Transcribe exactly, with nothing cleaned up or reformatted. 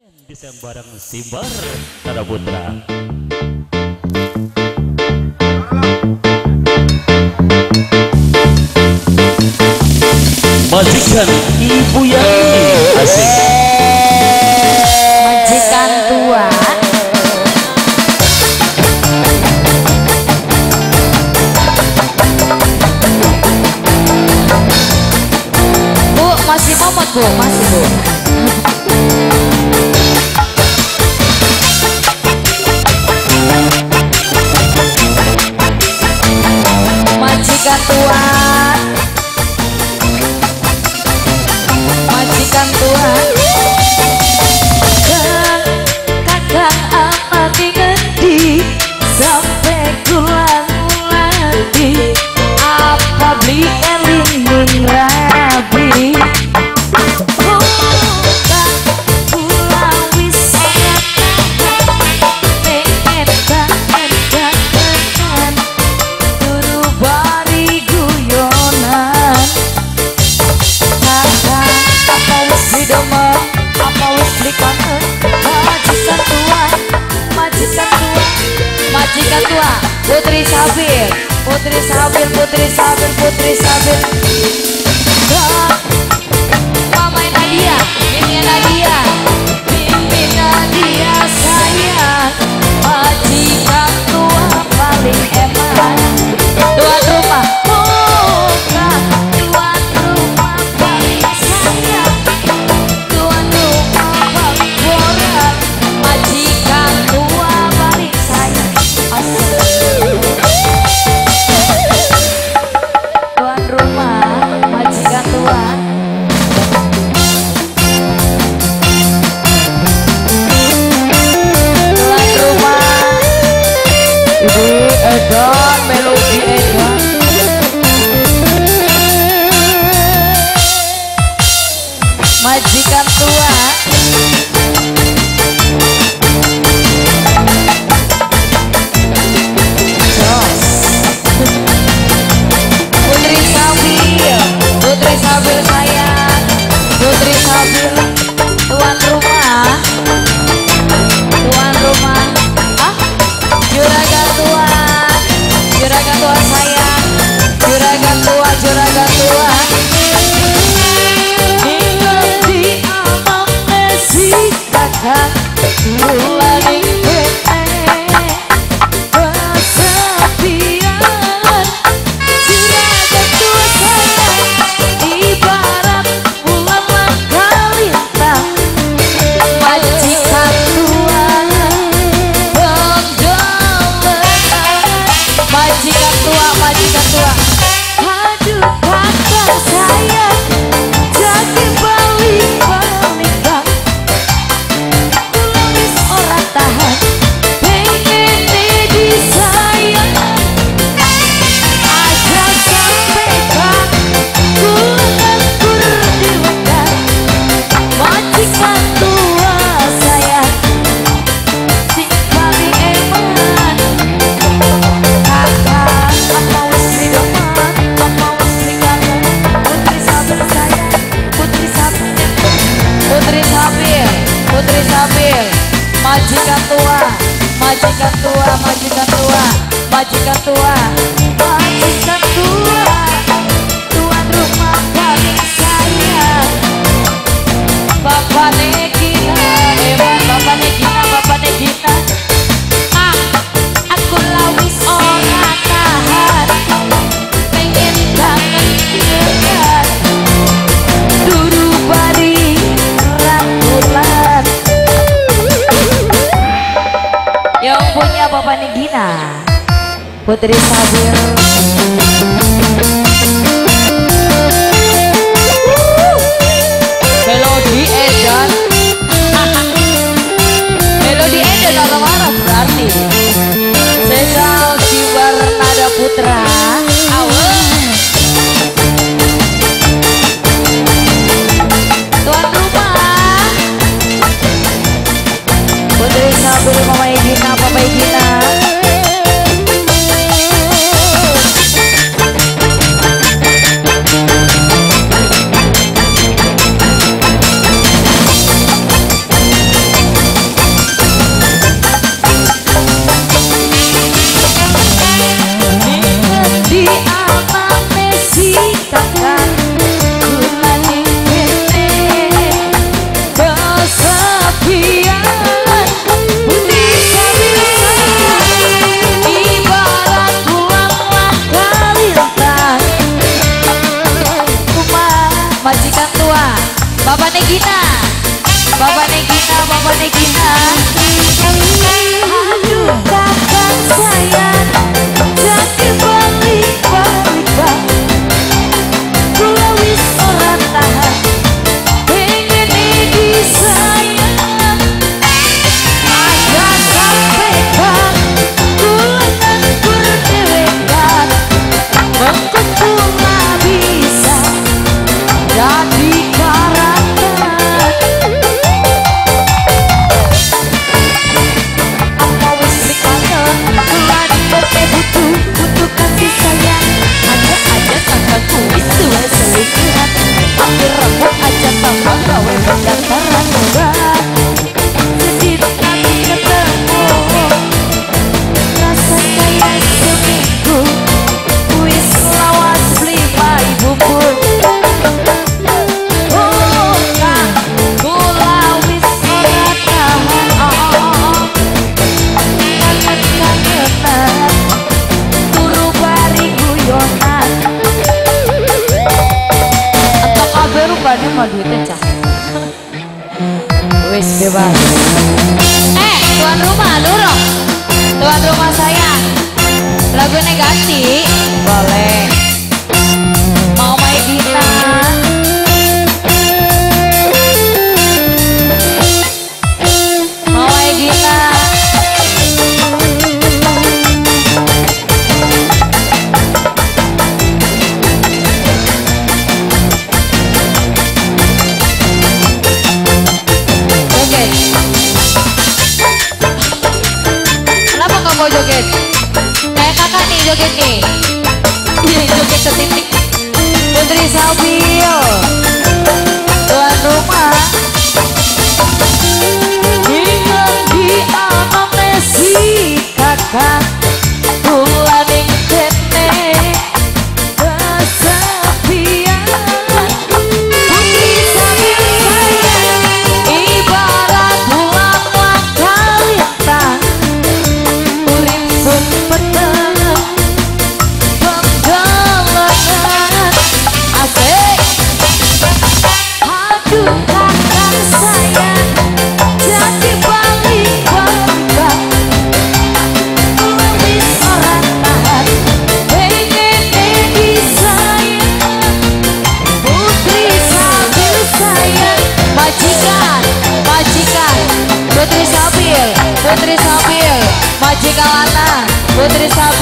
Bisa bareng Simbar Tara Putra. Majikan Ibu Yani asik. Majikan tua. Bu, masih momot bu, masih bu. Majikan tua, majikan tua, kadang amati ngendi sampai kulang lagi apa beli eling rabi. Majikan tua, Putri Sabil, Putri Sabil, Putri Sabil, Putri Sabil. Mama Nadia, Mimi Nadia, Mimi Nadia sayang. Majikan tua paling eman. Tuan rumah, bukan tuan rumah paling sayang. Tuan rumah paling borat. Majikan tua paling sayang. Tuan rumah, majikan tua. Tuan rumah, Ibu Edan, Melodi Edan. Majikan tua. Putri Sabil, Putri Sabil sayang, Putri Sabil, tuan rumah, tuan rumah, ah, juragan tua, juragan tua sayang, juragan tua, juragan tua. Tinggal di amnesi kakak, mulai majikan tua, majikan tua, majikan tua, majikan tua, majikan tua, tuan rumah paling sayang. Bapak Negina, hebat Bapak Negina, Bapak Negina. Ah, aku lawis orang tahan, pengen kangen dengan dulu bari rangkulan. Yang punya Bapak Negina, Putri Sabil. Melodi Edan. Melodi Edan kalau marah berarti Sesal Simbar Nada Putra. Tuan rumah, Putri Sabil, Mama Egina, Papa Egina. majikan tua, Bapak Negina, Bapak Negina, Bapak Negina. Aduh kakak sayang, jadi balik-balik kula wis ora tahan, pengen iki sayang. Aja sampai kan kula nganggur dewekan, mengkut kula bisa jadi karakter. Apa wis kangen kula dikote butuh butuh kasih sayang. Ada aja sangka kuis dua selingkuhan, hampir rambut aja tambah gawe pendaftaran obat. Sedih nanti ketemu, rasa kayak seminggu wis lawas lima ibuku. Oh kan kula wis ora tahan, oh, oh, oh. Kangen-kangenan turu bari guyonan. Entok kabeh rupane mah duitnya cah. Wis bebas. Eh, tuan rumah durung. Tuan rumah saya. Lagunya ganti. Boleh. Mau main gitar. Mau main gitar. Joget. Kenapa kamu mau joget? Kayak kakak nih joget nih. Iya joget ke titik. Putri Sabil, tuan rumah. Ingat di amnesi kakak, bulan yang kene kesepian. Putri Sabil sayang, ibarat bulan langkalintang, urip sempeten penggalangan asik. Aduh kakak sayang, jadi balik-balik wis ora tahan, pengen iki sayang. Putri Sabil sayang, majikan, majikan, Putri Sabil, Putri Sabil, majikan lanang, Putri Sabil.